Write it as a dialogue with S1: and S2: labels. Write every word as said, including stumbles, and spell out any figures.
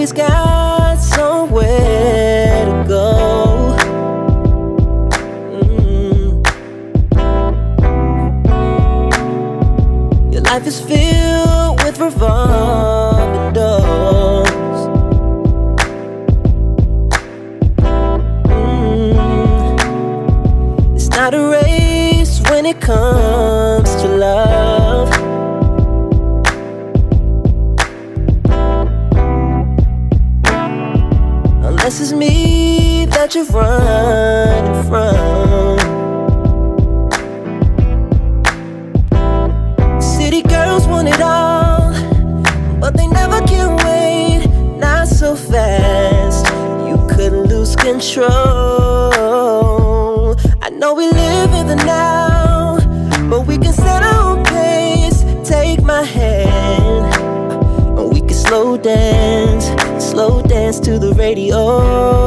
S1: always got somewhere to go. Mm. Your life is filled with revolving doors. Mm. It's not a race when it comes to love. Unless it's me that you're running from. City girls want it all, but they never can wait. Not so fast, you couldn't lose control. I know we live in the now, but we can set our own pace. Take my hand, and we can slow dance, slow dance to the radio.